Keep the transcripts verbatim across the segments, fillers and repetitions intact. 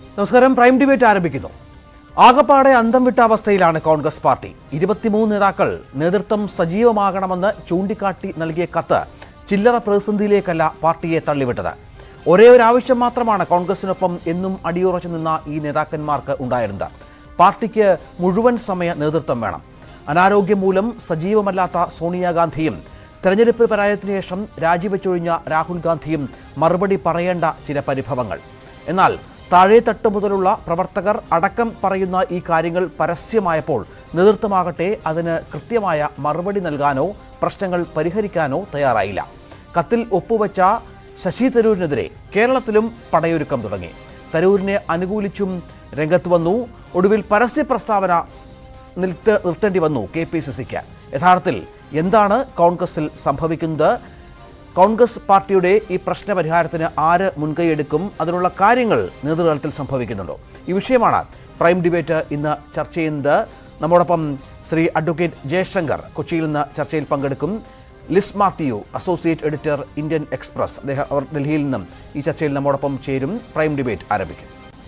നമസ്കാരം. Prime debate ആരംഭിക്കുന്നു. ആകപ്പാടെ അന്തം വിട്ട അവസ്ഥയിലാണ് കോൺഗ്രസ് പാർട്ടി. ഇരുപത്തിമൂന്ന് നേതാക്കൾ നേതൃത്വം സജീവമാകണമെന്ന് ചൂണ്ടിക്കാട്ടി നൽകിയ കത്ത് ചില്ലറ പ്രതിസന്ധിയിലേക്കല്ല പാർട്ടിയെ തള്ളിവിട്ടത്. ഒരേ ഒരു ആവശ്യം മാത്രമാണ് കോൺഗ്രസിനൊപ്പം എന്നും അടിയുറച്ചു നിന്ന ഈ നേതാക്കന്മാർക്ക് ഉണ്ടായിരുന്നത്. പാർട്ടിക്ക് മുഴുവൻ സമയ നേതൃത്വം വേണം. അനാരോഗ്യം മൂലം സജീവമല്ലാത്ത സോണിയാഗാന്ധിയും തെരഞ്ഞെടുപ്പ് പരാജയത്തിനു ശേഷം രാജിവെച്ചൊഴിഞ്ഞ രാഹുൽ ഗാന്ധിയും മറുപടി പറയേണ്ട ചില പരിഭവങ്ങൾ. എന്നാൽ താഴെത്തട്ട് മുതലുള്ള പ്രവർത്തകർ അടക്കം പറയുന്ന ഈ കാര്യങ്ങൾ പരസ്യമായപ്പോൾ നേതൃത്വമാകട്ടെ അതിന് കൃത്യമായ മറുപടി നൽകാനോ പ്രശ്നങ്ങൾ പരിഹരിക്കാനോ തയ്യാറായില്ല. കത്തിൽ ഒപ്പുവെച്ച ശശി തരൂരിനെതിരെ കേരളത്തിലും പടയൊരുക്കം തുടങ്ങി. തരൂരിനെ അനുകൂലിച്ചും രംഗത്ത് വന്നു. ഒടുവിൽ പരസ്യ പ്രസ്താവന നിർത്ത നിർത്തേണ്ടി വന്നു കെ പി സി സിക്ക്. യഥാർത്ഥത്തിൽ എന്താണ് കോൺഗ്രസിൽ സംഭവിക്കുന്നത്? കോൺഗ്രസ് പാർട്ടിയുടെ ഈ പ്രശ്ന പരിഹാരത്തിന് ആര് മുൻകൈയെടുക്കും? അതിനുള്ള കാര്യങ്ങൾ നേതൃതലത്തിൽ സംഭവിക്കുന്നുണ്ടോ? ഈ വിഷയമാണ് പ്രൈം ഡിബേറ്റ് ഇന്ന് ചർച്ച ചെയ്യുന്നത്. നമ്മോടൊപ്പം ശ്രീ അഡ്വക്കേറ്റ് ജയശങ്കർ കൊച്ചിയിൽ നിന്ന് ചർച്ചയിൽ പങ്കെടുക്കും. Liz Mathew, associate editor, Indian Express, അദ്ദേഹം അവർ ഡൽഹിയിൽ നിന്നും ഈ ചർച്ചയിൽ നമ്മോടൊപ്പം ചേരും. പ്രൈം ഡിബേറ്റ് ആരംഭിക്കും.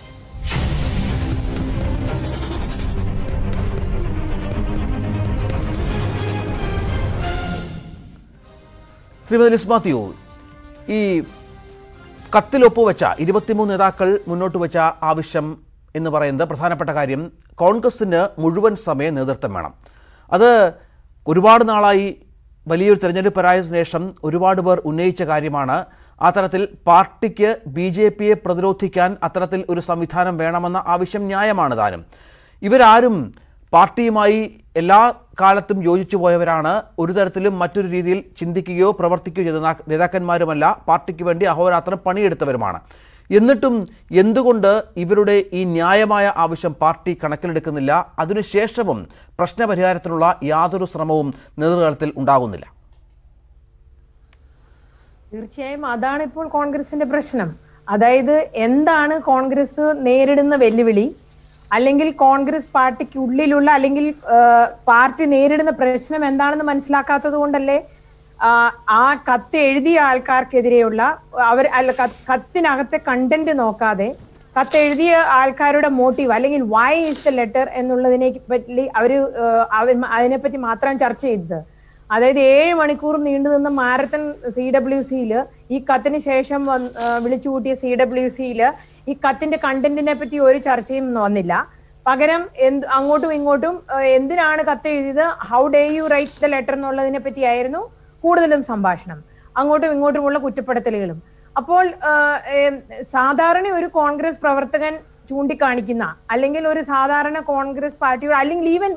ശ്രീമതി ലിസ് മാത്യു, ഈ കത്തിൽ ഒപ്പുവെച്ച ഇരുപത്തിമൂന്ന് നേതാക്കൾ മുന്നോട്ട് വെച്ച ആവശ്യം എന്ന് പറയുന്നത് പ്രധാനപ്പെട്ട കാര്യം കോൺഗ്രസിന് മുഴുവൻ സമയ നേതൃത്വം വേണം. അത് ഒരുപാട് നാളായി വലിയൊരു തെരഞ്ഞെടുപ്പ് പരാജയത്തിന് ശേഷം ഒരുപാട് പേർ ഉന്നയിച്ച കാര്യമാണ്. ആ തരത്തിൽ പാർട്ടിക്ക് ബി ജെ പിയെ പ്രതിരോധിക്കാൻ അത്തരത്തിൽ ഒരു സംവിധാനം വേണമെന്ന ആവശ്യം ന്യായമാണ് താനും. ഇവരാരും പാർട്ടിയുമായി എല്ലാ കാലത്തും യോജിച്ചു പോയവരാണ്. ഒരു തരത്തിലും മറ്റൊരു രീതിയിൽ ചിന്തിക്കുകയോ പ്രവർത്തിക്കുകയോ ചെയ്ത നേതാക്കന്മാരുമല്ല. പാർട്ടിക്ക് വേണ്ടി അഹോരാത്രം പണിയെടുത്തവരുമാണ്. എന്നിട്ടും എന്തുകൊണ്ട് ഇവരുടെ ഈ ന്യായമായ ആവശ്യം പാർട്ടി കണക്കിലെടുക്കുന്നില്ല? അതിനുശേഷവും പ്രശ്നപരിഹാരത്തിനുള്ള യാതൊരു ശ്രമവും നേതൃതലത്തിൽ ഉണ്ടാകുന്നില്ല. തീർച്ചയായും അതാണ് ഇപ്പോൾ കോൺഗ്രസിന്റെ പ്രശ്നം. അതായത് എന്താണ് കോൺഗ്രസ് നേരിടുന്ന വെല്ലുവിളി, അല്ലെങ്കിൽ കോൺഗ്രസ് പാർട്ടിക്ക് ഉള്ളിലുള്ള അല്ലെങ്കിൽ പാർട്ടി നേരിടുന്ന പ്രശ്നം എന്താണെന്ന് മനസ്സിലാക്കാത്തത് കൊണ്ടല്ലേ ആ കത്ത് എഴുതിയ ആൾക്കാർക്കെതിരെയുള്ള അവർ അല്ല കത്തിനകത്തെ കണ്ടന്റ് നോക്കാതെ കത്ത് എഴുതിയ ആൾക്കാരുടെ മോട്ടീവ് അല്ലെങ്കിൽ വൈ ഈസ് ദ ലെറ്റർ എന്നുള്ളതിനെ പറ്റി അവര് അതിനെപ്പറ്റി മാത്രം ചർച്ച ചെയ്തത്. അതായത് ഏഴ് മണിക്കൂർ നീണ്ടു നിന്ന മാരത്തൺ സി ഡബ്ല്യു സിയില് ഈ കത്തിന് ശേഷം വിളിച്ചു കൂട്ടിയ സി ഡബ്ല്യു സിയില് ഈ കത്തിന്റെ കണ്ടന്റിനെ പറ്റി ഒരു ചർച്ചയും വന്നില്ല. പകരം എന്ത് അങ്ങോട്ടും ഇങ്ങോട്ടും എന്തിനാണ് കത്ത് എഴുതിയത്, how dare you write the letter എന്നുള്ളതിനെ പറ്റിയായിരുന്നു കൂടുതലും സംഭാഷണം, അങ്ങോട്ടും ഇങ്ങോട്ടുമുള്ള കുറ്റപ്പെടുത്തലുകളും. അപ്പോൾ സാധാരണ ഒരു കോൺഗ്രസ് പ്രവർത്തകൻ ചൂണ്ടിക്കാണിക്കുന്ന അല്ലെങ്കിൽ ഒരു സാധാരണ കോൺഗ്രസ് പാർട്ടിയുടെ അല്ലെങ്കിൽ ഈവൻ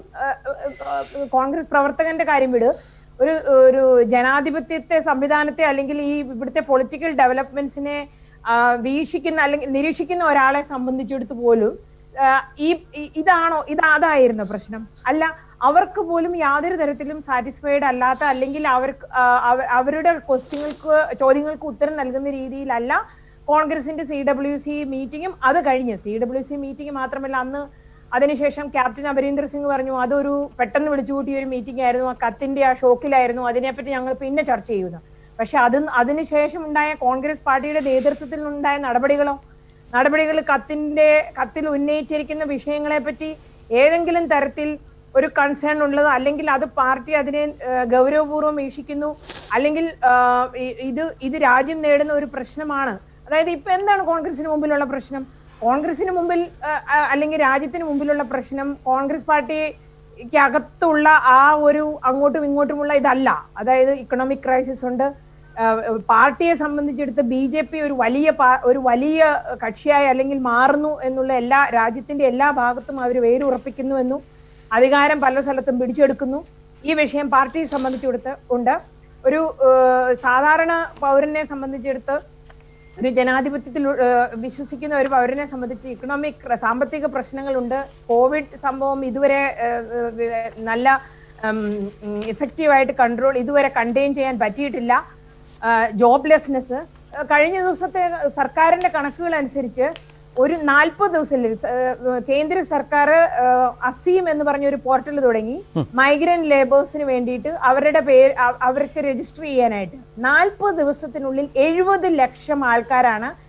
കോൺഗ്രസ് പ്രവർത്തകന്റെ കാര്യം വിട്, ഒരു ഒരു ജനാധിപത്യത്തെ സംവിധാനത്തെ അല്ലെങ്കിൽ ഈ ഇവിടുത്തെ പൊളിറ്റിക്കൽ ഡെവലപ്മെന്റ്സിനെ വീക്ഷിക്കുന്ന അല്ലെങ്കിൽ നിരീക്ഷിക്കുന്ന ഒരാളെ സംബന്ധിച്ചിടത്ത് പോലും ഈ ഇതാണോ ഇത് അതായിരുന്നു പ്രശ്നം? അല്ല, അവർക്ക് പോലും യാതൊരു തരത്തിലും സാറ്റിസ്ഫൈഡ് അല്ലാത്ത അല്ലെങ്കിൽ അവർക്ക് അവരുടെ ക്വസ്റ്റ്യങ്ങൾക്ക് ചോദ്യങ്ങൾക്ക് ഉത്തരം നൽകുന്ന രീതിയിലല്ല കോൺഗ്രസിന്റെ സി ഡബ്ല്യു സി മീറ്റിംഗും അത് കഴിഞ്ഞ് സി ഡബ്ല്യു സി മീറ്റിംഗ് മാത്രമല്ല അന്ന് അതിനുശേഷം ക്യാപ്റ്റൻ അമരീന്ദർ സിംഗ് പറഞ്ഞു അതൊരു പെട്ടെന്ന് വിളിച്ചുകൂട്ടിയ ഒരു മീറ്റിംഗ് ആയിരുന്നു, ആ കത്തിന്റെ ആ ഷോക്കിലായിരുന്നു, അതിനെപ്പറ്റി ഞങ്ങൾ പിന്നെ ചർച്ച ചെയ്യുന്നു. പക്ഷെ അത് അതിനുശേഷം ഉണ്ടായ കോൺഗ്രസ് പാർട്ടിയുടെ നേതൃത്വത്തിൽ ഉണ്ടായ നടപടികളോ നടപടികൾ കത്തിന്റെ കത്തിൽ ഉന്നയിച്ചിരിക്കുന്ന വിഷയങ്ങളെ പറ്റി ഏതെങ്കിലും തരത്തിൽ ഒരു കൺസേൺ ഉള്ളത് അല്ലെങ്കിൽ അത് പാർട്ടി അതിനെ ഗൗരവപൂർവ്വം വീക്ഷിക്കുന്നു അല്ലെങ്കിൽ ഇത് ഇത് രാജ്യം നേടുന്ന ഒരു പ്രശ്നമാണ്. അതായത് ഇപ്പൊ എന്താണ് കോൺഗ്രസിന് മുമ്പിലുള്ള പ്രശ്നം? കോൺഗ്രസിന് മുമ്പിൽ അല്ലെങ്കിൽ രാജ്യത്തിന് മുമ്പിലുള്ള പ്രശ്നം കോൺഗ്രസ് പാർട്ടിക്ക് അകത്തുള്ള ആ ഒരു അങ്ങോട്ടും ഇങ്ങോട്ടുമുള്ള ഇതല്ല. അതായത് ഇക്കണോമിക് ക്രൈസിസ് ഉണ്ട്. പാർട്ടിയെ സംബന്ധിച്ചെടുത്ത് ബി ജെ പി ഒരു വലിയ ഒരു വലിയ കക്ഷിയായി അല്ലെങ്കിൽ മാറുന്നു എന്നുള്ള എല്ലാ രാജ്യത്തിന്റെ എല്ലാ ഭാഗത്തും അവർ വേരുറപ്പിക്കുന്നുവെന്നും അധികാരം പല സ്ഥലത്തും പിടിച്ചെടുക്കുന്നു. ഈ വിഷയം പാർട്ടിയെ സംബന്ധിച്ചെടുത്ത് ഉണ്ട്. ഒരു സാധാരണ പൗരനെ സംബന്ധിച്ചെടുത്ത് ഒരു ജനാധിപത്യത്തിൽ വിശ്വസിക്കുന്ന ഒരു പൗരനെ സംബന്ധിച്ച് ഇക്കണോമിക് സാമ്പത്തിക പ്രശ്നങ്ങളുണ്ട്. കോവിഡ് സംഭവം ഇതുവരെ നല്ല എഫക്റ്റീവായിട്ട് കൺട്രോൾ ഇതുവരെ കണ്ടെയ്ൻ ചെയ്യാൻ പറ്റിയിട്ടില്ല. ജോബ്ലെസ്നെസ് കഴിഞ്ഞ ദിവസത്തെ സർക്കാരിന്റെ കണക്കുകൾ അനുസരിച്ച് ഒരു നാൽപ്പത് ദിവസം കേന്ദ്ര സർക്കാർ അസീം എന്ന് പറഞ്ഞ ഒരു പോർട്ടൽ തുടങ്ങി മൈഗ്രന്റ് ലേബേഴ്സിന് വേണ്ടിയിട്ട് അവരുടെ പേര് അവർക്ക് രജിസ്റ്റർ ചെയ്യാനായിട്ട് നാൽപ്പത് ദിവസത്തിനുള്ളിൽ എഴുപത് ലക്ഷം ആൾക്കാരാണ്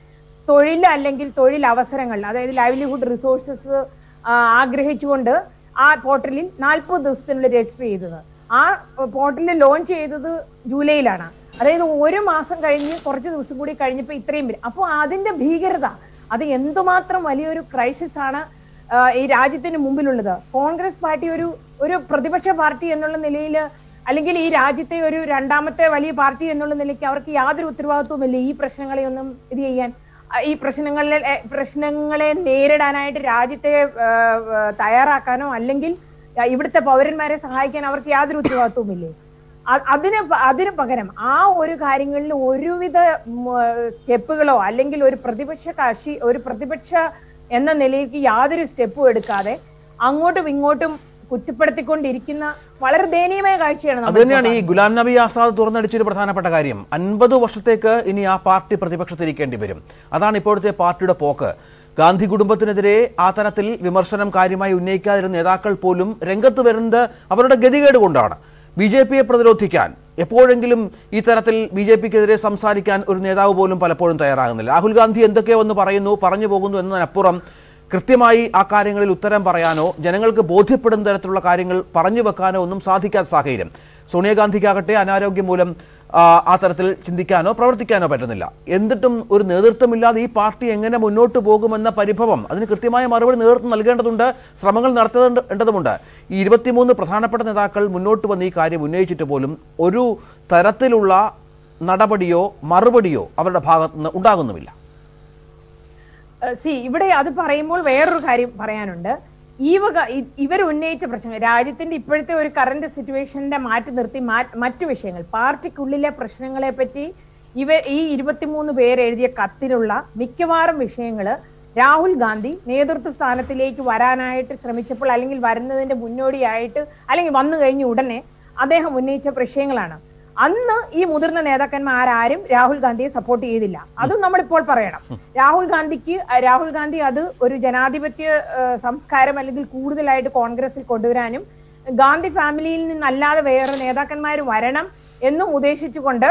തൊഴിൽ അല്ലെങ്കിൽ തൊഴിൽ അവസരങ്ങൾ, അതായത് ലൈവ്ലിഹുഡ് റിസോഴ്സസ് ആഗ്രഹിച്ചുകൊണ്ട് ആ പോർട്ടലിൽ നാൽപ്പത് ദിവസത്തിനുള്ളിൽ രജിസ്റ്റർ ചെയ്തത്. ആ പോർട്ടലിൽ ലോഞ്ച് ചെയ്തത് ജൂലൈയിലാണ്. അതായത് ഒരു മാസം കഴിഞ്ഞ് കുറച്ച് ദിവസം കൂടി കഴിഞ്ഞപ്പോൾ ഇത്രയും പേര്. അപ്പോൾ അതിന്റെ ഭീകരത, അത് എന്തുമാത്രം വലിയൊരു ക്രൈസിസ് ആണ് ഈ രാജ്യത്തിന് മുമ്പിലുള്ളത്. കോൺഗ്രസ് പാർട്ടി ഒരു ഒരു പ്രതിപക്ഷ പാർട്ടി എന്നുള്ള നിലയിൽ, അല്ലെങ്കിൽ ഈ രാജ്യത്തെ ഒരു രണ്ടാമത്തെ വലിയ പാർട്ടി എന്നുള്ള നിലയ്ക്ക് അവർക്ക് യാതൊരു ഉത്തരവാദിത്വമില്ല ഈ പ്രശ്നങ്ങളെ ഒന്നും ഇത് ചെയ്യാൻ. ഈ പ്രശ്നങ്ങളിലെ പ്രശ്നങ്ങളെ നേരിടാനായിട്ട് രാജ്യത്തെ തയ്യാറാക്കാനോ അല്ലെങ്കിൽ ഇവിടുത്തെ പൗരന്മാരെ സഹായിക്കാൻ അവർക്ക് യാതൊരു ഉത്തരവാദിത്വമില്ലേ? അതിന് അതിന് പകരം ആ ഒരു കാര്യങ്ങളിൽ ഒരുവിധ സ്റ്റെപ്പുകളോ അല്ലെങ്കിൽ ഒരു പ്രതിപക്ഷ കക്ഷി ഒരു പ്രതിപക്ഷ എന്ന നിലയ്ക്ക് യാതൊരു സ്റ്റെപ്പും എടുക്കാതെ അങ്ങോട്ടും ഇങ്ങോട്ടും കുറ്റപ്പെടുത്തിക്കൊണ്ടിരിക്കുന്ന വളരെ ദയനീയമായ കാഴ്ചയാണ്. അത് തന്നെയാണ് ഈ ഗുലാം നബി ആസാദ് തുറന്നടിച്ചൊരു പ്രധാനപ്പെട്ട കാര്യം. അൻപത് വർഷത്തേക്ക് ഇനി ആ പാർട്ടി പ്രതിപക്ഷത്തിരിക്കേണ്ടി വരും. അതാണ് ഇപ്പോഴത്തെ പാർട്ടിയുടെ പോക്ക്. ഗാന്ധി കുടുംബത്തിനെതിരെ ആ തരത്തിൽ വിമർശനം കാര്യമായി ഉന്നയിക്കാതിരുന്ന നേതാക്കൾ പോലും രംഗത്ത് വരുന്നത് അവരുടെ ഗതികേട് കൊണ്ടാണ്. ബി ജെ പിയെ പ്രതിരോധിക്കാൻ എപ്പോഴെങ്കിലും ഈ തരത്തിൽ ബി ജെ പിക്കെതിരെ സംസാരിക്കാൻ ഒരു നേതാവ് പോലും പലപ്പോഴും തയ്യാറാകുന്നില്ല. രാഹുൽ ഗാന്ധി എന്തൊക്കെയോ ഒന്ന് പറയുന്നു, പറഞ്ഞു പോകുന്നു എന്നതിനപ്പുറം കൃത്യമായി ആ കാര്യങ്ങളിൽ ഉത്തരം പറയാനോ ജനങ്ങൾക്ക് ബോധ്യപ്പെടുന്ന തരത്തിലുള്ള കാര്യങ്ങൾ പറഞ്ഞു വെക്കാനോ ഒന്നും സാധിക്കാത്ത സാഹചര്യം. സോണിയാഗാന്ധിക്കാകട്ടെ അനാരോഗ്യം മൂലം ആ തരത്തിൽ ചിന്തിക്കാനോ പ്രവർത്തിക്കാനോ പറ്റുന്നില്ല. എന്നിട്ടും ഒരു നേതൃത്വമില്ലാതെ ഈ പാർട്ടി എങ്ങനെ മുന്നോട്ട് പോകുമെന്ന പരിഭവം, അതിന് കൃത്യമായ മറുപടി നേതൃത്വം നൽകേണ്ടതുണ്ട്, ശ്രമങ്ങൾ നടത്തേണ്ടതുണ്ട്. ഈ ഇരുപത്തിമൂന്ന് പ്രധാനപ്പെട്ട നേതാക്കൾ മുന്നോട്ട് വന്ന് ഈ കാര്യം ഉന്നയിച്ചിട്ട് പോലും ഒരു തരത്തിലുള്ള നടപടിയോ മറുപടിയോ അവരുടെ ഭാഗത്തുനിന്ന് ഉണ്ടാകുന്നുമില്ല. സി ഇവിടെ അത് പറയുമ്പോൾ വേറൊരു കാര്യം പറയാനുണ്ട്. ഈ വക ഇവർ ഉന്നയിച്ച പ്രശ്നങ്ങൾ, രാജ്യത്തിന്റെ ഇപ്പോഴത്തെ ഒരു കറന്റ് സിറ്റുവേഷന്റെ മാറ്റി നിർത്തി മറ്റു വിഷയങ്ങൾ, പാർട്ടിക്കുള്ളിലെ പ്രശ്നങ്ങളെ പറ്റി ഇവ ഈ ഇരുപത്തിമൂന്ന് പേര് എഴുതിയ കത്തിലുള്ള മിക്കവാറും വിഷയങ്ങൾ രാഹുൽ ഗാന്ധി നേതൃത്വ സ്ഥാനത്തിലേക്ക് വരാനായിട്ട് ശ്രമിച്ചപ്പോൾ അല്ലെങ്കിൽ വരുന്നതിന്റെ മുന്നോടിയായിട്ട് അല്ലെങ്കിൽ വന്നു കഴിഞ്ഞ ഉടനെ അദ്ദേഹം ഉന്നയിച്ച വിഷയങ്ങളാണ്. അന്ന് ഈ മുതിർന്ന നേതാക്കന്മാരാരും രാഹുൽ ഗാന്ധിയെ സപ്പോർട്ട് ചെയ്തില്ല. അതും നമ്മളിപ്പോൾ പറയണം. രാഹുൽ ഗാന്ധിക്ക് രാഹുൽ ഗാന്ധി അത് ഒരു ജനാധിപത്യ സംസ്കാരം അല്ലെങ്കിൽ കൂടുതലായിട്ട് കോൺഗ്രസിൽ കൊണ്ടുവരാനും ഗാന്ധി ഫാമിലിയിൽ നിന്നല്ലാതെ വേറെ നേതാക്കന്മാർ വരണം എന്നും ഉദ്ദേശിച്ചുകൊണ്ട്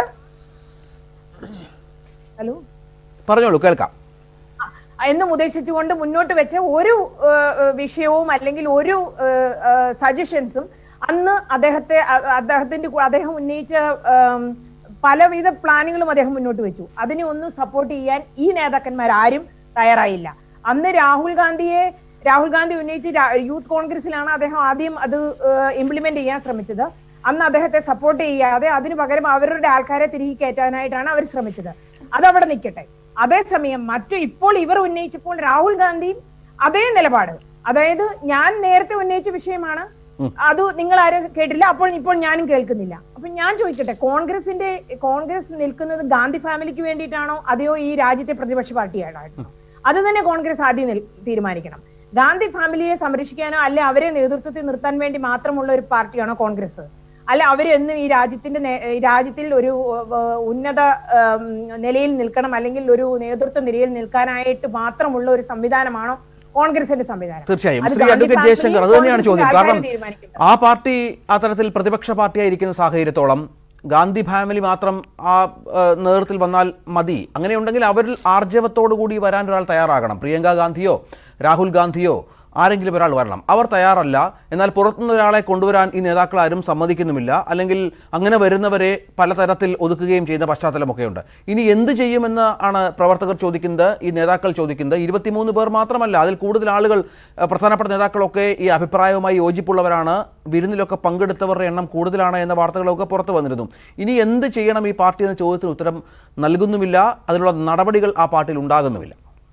ഹലോ പറഞ്ഞോളൂ കേൾക്കാം എന്നും ഉദ്ദേശിച്ചുകൊണ്ട് മുന്നോട്ട് വെച്ച ഒരു വിഷയവും അല്ലെങ്കിൽ ഒരു സജഷൻസും അന്ന് അദ്ദേഹത്തെ അദ്ദേഹത്തിന്റെ അദ്ദേഹം ഉന്നയിച്ച പലവിധ പ്ലാനുകളും അദ്ദേഹം മുന്നോട്ട് വെച്ചു. അതിനെ ഒന്നും സപ്പോർട്ട് ചെയ്യാൻ ഈ നേതാക്കന്മാർ ആരും തയ്യാറായില്ല. അന്ന് രാഹുൽ ഗാന്ധിയെ രാഹുൽ ഗാന്ധി ഉന്നയിച്ച് യൂത്ത് കോൺഗ്രസിലാണ് അദ്ദേഹം ആദ്യം അത് ഇംപ്ലിമെന്റ് ചെയ്യാൻ ശ്രമിച്ചത്. അന്ന് അദ്ദേഹത്തെ സപ്പോർട്ട് ചെയ്യാതെ അതിനു പകരം അവരുടെ ആൾക്കാരെ തിരികെ കയറ്റാനായിട്ടാണ് അവർ ശ്രമിച്ചത്. അതവിടെ നിൽക്കട്ടെ. അതേസമയം മറ്റു ഇപ്പോൾ ഇവർ ഉന്നയിച്ചപ്പോൾ രാഹുൽ ഗാന്ധി അതേ നിലപാട്, അതായത് ഞാൻ നേരത്തെ ഉന്നയിച്ച വിഷയമാണ്, അത് നിങ്ങൾ ആരും കേട്ടില്ല, അപ്പോൾ ഇപ്പോൾ ഞാനും കേൾക്കുന്നില്ല. അപ്പൊ ഞാൻ ചോദിക്കട്ടെ, കോൺഗ്രസിന്റെ കോൺഗ്രസ് നിൽക്കുന്നത് ഗാന്ധി ഫാമിലിക്ക് വേണ്ടിയിട്ടാണോ അതെയോ ഈ രാജ്യത്തെ പ്രതിപക്ഷ പാർട്ടിയായിട്ടാണോ? അത് തന്നെ കോൺഗ്രസ് ആദ്യം തീരുമാനിക്കണം. ഗാന്ധി ഫാമിലിയെ സംരക്ഷിക്കാനോ അല്ലെ അവരെ നേതൃത്വത്തിൽ നിർത്താൻ വേണ്ടി മാത്രമുള്ള ഒരു പാർട്ടിയാണോ കോൺഗ്രസ്? അല്ല അവരെന്നും ഈ രാജ്യത്തിന്റെ രാജ്യത്തിൽ ഒരു ഉന്നത നിലയിൽ നിൽക്കണം അല്ലെങ്കിൽ ഒരു നേതൃത്വ നിലയിൽ നിൽക്കാനായിട്ട് മാത്രമുള്ള ഒരു സംവിധാനമാണോ കോൺഗ്രസിന്റെ സംവിധാനം? തീർച്ചയായും ശ്രീ അഡ്വക്കേറ്റ് ജയശങ്കർ, അത് തന്നെയാണ് ചോദ്യം. കാരണം ആ പാർട്ടി ആ തരത്തിൽ പ്രതിപക്ഷ പാർട്ടിയായിരിക്കുന്ന സാഹചര്യത്തോളം ഗാന്ധി ഫാമിലി മാത്രം ആ നേതൃത്വത്തിൽ വന്നാൽ മതി. അങ്ങനെയുണ്ടെങ്കിൽ അവരിൽ ആർജവത്തോടു കൂടി വരാൻ ഒരാൾ തയ്യാറാകണം. പ്രിയങ്ക ഗാന്ധിയോ രാഹുൽ ഗാന്ധിയോ ആരെങ്കിലും ഒരാൾ വരണം. അവർ തയ്യാറല്ല. എന്നാൽ പുറത്തുനിന്ന് ഒരാളെ കൊണ്ടുവരാൻ ഈ നേതാക്കൾ ആരും സമ്മതിക്കുന്നുമില്ല. അല്ലെങ്കിൽ അങ്ങനെ വരുന്നവരെ പലതരത്തിൽ ഒതുക്കുകയും ചെയ്യുന്ന പശ്ചാത്തലമൊക്കെയുണ്ട്. ഇനി എന്ത് ചെയ്യുമെന്ന് ആണ് പ്രവർത്തകർ ചോദിക്കുന്നത്, ഈ നേതാക്കൾ ചോദിക്കുന്നത്. ഇരുപത്തിമൂന്ന് പേർ മാത്രമല്ല, അതിൽ കൂടുതൽ ആളുകൾ, പ്രധാനപ്പെട്ട നേതാക്കളൊക്കെ ഈ അഭിപ്രായവുമായി യോജിപ്പുള്ളവരാണ്. വിരുന്നിലൊക്കെ പങ്കെടുത്തവരുടെ എണ്ണം കൂടുതലാണ് എന്ന വാർത്തകളൊക്കെ പുറത്തു വന്നിരുന്നു. ഇനി എന്ത് ചെയ്യണം ഈ പാർട്ടി എന്ന ചോദ്യത്തിന് ഉത്തരം നൽകുന്നുമില്ല. അതിനുള്ള നടപടികൾ ആ പാർട്ടിയിൽ ഉണ്ടാകുന്നുമില്ല.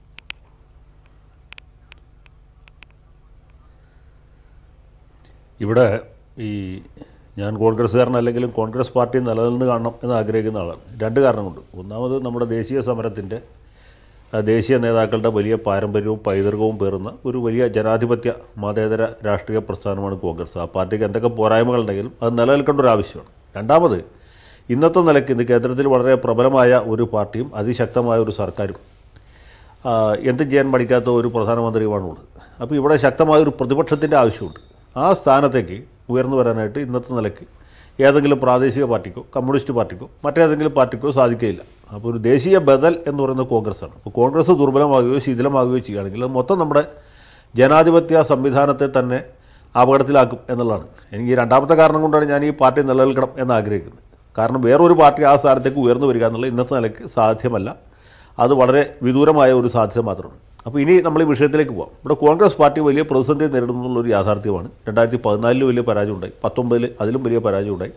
ഇവിടെ ഈ ഞാൻ കോൺഗ്രസ്സുകാരനല്ലെങ്കിലും കോൺഗ്രസ് പാർട്ടി നിലനിന്ന് കാണണം എന്ന് ആഗ്രഹിക്കുന്ന ആളാണ്. രണ്ട് കാരണം കൊണ്ട്. ഒന്നാമത് നമ്മുടെ ദേശീയ സമരത്തിൻ്റെ ദേശീയ നേതാക്കളുടെ വലിയ പാരമ്പര്യവും പൈതൃകവും പേറുന്ന ഒരു വലിയ ജനാധിപത്യ മതേതര രാഷ്ട്രീയ പ്രസ്ഥാനമാണ് കോൺഗ്രസ്. ആ പാർട്ടിക്ക് എന്തൊക്കെ പോരായ്മകളുണ്ടെങ്കിലും അത് നിലനിൽക്കേണ്ട ഒരു ആവശ്യമാണ്. രണ്ടാമത് ഇന്നത്തെ നിലയ്ക്ക് ഇന്ന് കേന്ദ്രത്തിൽ വളരെ പ്രബലമായ ഒരു പാർട്ടിയും അതിശക്തമായ ഒരു സർക്കാരും എന്തും ചെയ്യാൻ പഠിക്കാത്ത ഒരു പ്രധാനമന്ത്രിയുമാണുള്ളത്. അപ്പോൾ ഇവിടെ ശക്തമായ ഒരു പ്രതിപക്ഷത്തിൻ്റെ ആവശ്യമുണ്ട്. ആ സ്ഥാനത്തേക്ക് ഉയർന്നു വരാനായിട്ട് ഇന്നത്തെ നിലയ്ക്ക് ഏതെങ്കിലും പ്രാദേശിക പാർട്ടിക്കോ കമ്മ്യൂണിസ്റ്റ് പാർട്ടിക്കോ മറ്റേതെങ്കിലും പാർട്ടിക്കോ സാധിക്കുകയില്ല. അപ്പോൾ ഒരു ദേശീയ ബദൽ എന്ന് പറയുന്നത് കോൺഗ്രസ്സാണ്. അപ്പോൾ കോൺഗ്രസ് ദുർബലമാകുകയോ ശിഥിലമാകുകയോ ചെയ്യുകയാണെങ്കിൽ അത് മൊത്തം നമ്മുടെ ജനാധിപത്യ സംവിധാനത്തെ തന്നെ അപകടത്തിലാക്കും എന്നുള്ളതാണ്. എനിക്ക് രണ്ടാമത്തെ കാരണം കൊണ്ടാണ് ഞാൻ ഈ പാർട്ടി നിലനിൽക്കണം എന്ന് ആഗ്രഹിക്കുന്നത്. കാരണം വേറൊരു പാർട്ടി ആ സ്ഥാനത്തേക്ക് ഉയർന്നു വരിക എന്നുള്ളത് ഇന്നത്തെ നിലയ്ക്ക് സാധ്യമല്ല. അത് വളരെ വിദൂരമായ ഒരു സാധ്യത മാത്രമാണ്. അപ്പോൾ ഇനി നമ്മൾ ഈ വിഷയത്തിലേക്ക് പോകാം. ഇവിടെ കോൺഗ്രസ് പാർട്ടി വലിയ പ്രതിസന്ധി നേരിടുന്നുള്ളൊരു യാഥാർത്ഥ്യമാണ്. രണ്ടായിരത്തി പതിനാലിൽ വലിയ പരാജയം ഉണ്ടായി, പത്തൊമ്പതിൽ അതിലും വലിയ പരാജയം ഉണ്ടായി.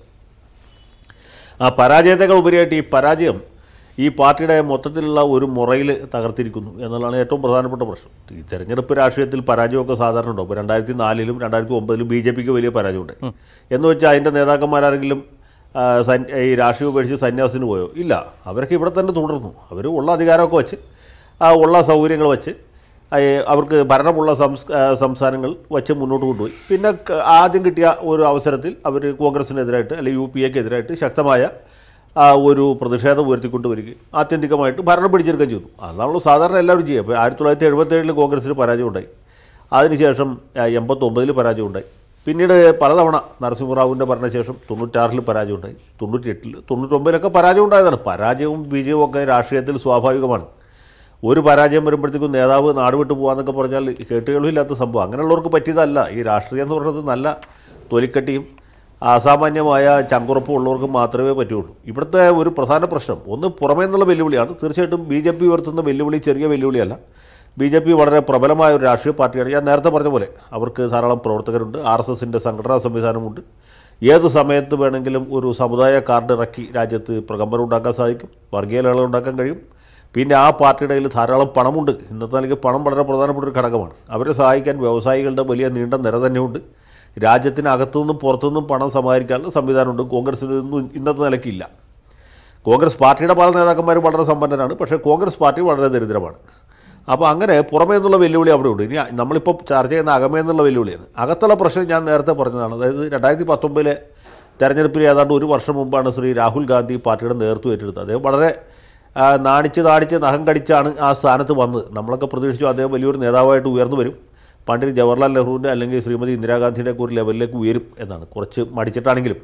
ആ പരാജയത്തേക്കാൾ ഉപരിയായിട്ട് ഈ പരാജയം ഈ പാർട്ടിയുടെ മൊത്തത്തിലുള്ള ഒരു മുറയിൽ തകർത്തിരിക്കുന്നു എന്നുള്ളതാണ് ഏറ്റവും പ്രധാനപ്പെട്ട പ്രശ്നം. ഈ തെരഞ്ഞെടുപ്പ് രാഷ്ട്രീയത്തിൽ പരാജയമൊക്കെ സാധാരണ ഉണ്ടാവും. ഇപ്പോൾ രണ്ടായിരത്തി നാലിലും രണ്ടായിരത്തി ഒമ്പതിലും ബി ജെ പിക്ക് വലിയ പരാജയമുണ്ടായി. എന്ന് വെച്ചാൽ അതിൻ്റെ നേതാക്കന്മാരാരെങ്കിലും ഈ രാഷ്ട്രീയം ഉപേക്ഷിച്ച് സന്യാസത്തിന് പോയോ? ഇല്ല, അവരൊക്കെ ഇവിടെ തന്നെ തുടർന്നു. അവർ ഉള്ള അധികാരമൊക്കെ വെച്ച് ഉള്ള സൗകര്യങ്ങൾ വെച്ച് അവർക്ക് ഭരണമുള്ള സംസ് സംസ്ഥാനങ്ങൾ വെച്ച് മുന്നോട്ട് കൊണ്ടുപോയി. പിന്നെ ആദ്യം കിട്ടിയ ഒരു അവസരത്തിൽ അവർ കോൺഗ്രസിനെതിരായിട്ട് അല്ലെങ്കിൽ യു പി എക്കെതിരായിട്ട് ശക്തമായ ഒരു പ്രതിഷേധം ഉയർത്തിക്കൊണ്ട് വരികയും ആത്യന്തികമായിട്ട് ഭരണം പിടിച്ചെടുക്കുകയും ചെയ്തു. അതാണല്ലോ സാധാരണ എല്ലാവരും ചെയ്യുക. അപ്പോൾ ആയിരത്തി തൊള്ളായിരത്തി എഴുപത്തേഴിൽ കോൺഗ്രസിന് പരാജയം ഉണ്ടായി. അതിനുശേഷം എൺപത്തൊമ്പതിൽ പരാജയം ഉണ്ടായി. പിന്നീട് പലതവണ നരസിംഹറാവുവിൻ്റെ ഭരണശേഷം തൊണ്ണൂറ്റാറിൽ പരാജയം ഉണ്ടായി, തൊണ്ണൂറ്റി എട്ടിൽ തൊണ്ണൂറ്റൊമ്പതിലൊക്കെ പരാജയം ഉണ്ടായതാണ്. പരാജയവും വിജയവും ഒക്കെ രാഷ്ട്രീയത്തിൽ സ്വാഭാവികമാണ്. ഒരു പരാജയം വരുമ്പോഴത്തേക്കും നേതാവ് നാട് വിട്ടു പോകാമെന്നൊക്കെ പറഞ്ഞാൽ കേട്ടുകളില്ലാത്ത സംഭവം. അങ്ങനെയുള്ളവർക്ക് പറ്റിയതല്ല ഈ രാഷ്ട്രീയം എന്ന് പറയുന്നത്. നല്ല തൊലിക്കട്ടിയും അസാമാന്യമായ ചങ്കുറപ്പും ഉള്ളവർക്ക് മാത്രമേ പറ്റുള്ളൂ. ഇവിടുത്തെ ഒരു പ്രധാന പ്രശ്നം ഒന്ന് പുറമേ നിന്നുള്ള വെല്ലുവിളിയാണ്. തീർച്ചയായിട്ടും ബി ജെ പി ഉയർത്തുന്ന വെല്ലുവിളി ചെറിയ വെല്ലുവിളിയല്ല. ബി ജെ പി വളരെ പ്രബലമായ ഒരു രാഷ്ട്രീയ പാർട്ടിയാണ്. ഞാൻ നേരത്തെ പറഞ്ഞ പോലെ അവർക്ക് ധാരാളം പ്രവർത്തകരുണ്ട്, ആർ എസ് എസിൻ്റെ സംഘടനാ സംവിധാനമുണ്ട്. ഏത് സമയത്ത് വേണമെങ്കിലും ഒരു സമുദായ കാർഡ് ഇറക്കി രാജ്യത്ത് പ്രകമ്പനം ഉണ്ടാക്കാൻ സാധിക്കും, വർഗീയ ലഹള ഉണ്ടാക്കാൻ കഴിയും. പിന്നെ ആ പാർട്ടിയുടെ കയ്യിൽ ധാരാളം പണമുണ്ട്. ഇന്നത്തെ നിലയ്ക്ക് പണം വളരെ പ്രധാനപ്പെട്ട ഒരു ഘടകമാണ്. അവരെ സഹായിക്കാൻ വ്യവസായികളുടെ വലിയ നീണ്ട നിര തന്നെയുണ്ട്. രാജ്യത്തിനകത്തുനിന്നും പുറത്തുനിന്നും പണം സമാഹരിക്കാനുള്ള സംവിധാനമുണ്ട്. കോൺഗ്രസിന് ഇന്നും ഇന്നത്തെ നിലയ്ക്കില്ല. കോൺഗ്രസ് പാർട്ടിയുടെ പല നേതാക്കന്മാരും വളരെ സമ്പന്നരാണ്, പക്ഷേ കോൺഗ്രസ് പാർട്ടി വളരെ ദരിദ്രമാണ്. അപ്പോൾ അങ്ങനെ പുറമേ നിന്നുള്ള വെല്ലുവിളി അവിടെ ഉണ്ട്. ഇനി നമ്മളിപ്പോൾ ചർച്ച ചെയ്യുന്ന അകമേ എന്നുള്ള വെല്ലുവിളിയാണ്. അകത്തുള്ള പ്രശ്നം ഞാൻ നേരത്തെ പറഞ്ഞതാണ്. അതായത് രണ്ടായിരത്തി പത്തൊമ്പതിലെ തെരഞ്ഞെടുപ്പിൽ ഏതാണ്ട് ഒരു വർഷം മുമ്പാണ് ശ്രീ രാഹുൽ ഗാന്ധി പാർട്ടിയുടെ നേതൃത്വം ഏറ്റെടുത്തത്. അദ്ദേഹം വളരെ നാണിച്ച് നാടിച്ച് നഖം കടിച്ചാണ് ആ സ്ഥാനത്ത് വന്നത്. നമ്മളൊക്കെ പ്രതീക്ഷിച്ചു അദ്ദേഹം വലിയൊരു നേതാവായിട്ട് ഉയർന്നു വരും, പണ്ഡിറ്റ് ജവഹർലാൽ നെഹ്റുവിൻ്റെ അല്ലെങ്കിൽ ശ്രീമതി ഇന്ദിരാഗാന്ധിയുടെ ഒക്കെ ഒരു ലെവലിലേക്ക് ഉയരും എന്നാണ്. കുറച്ച് മടിച്ചിട്ടാണെങ്കിലും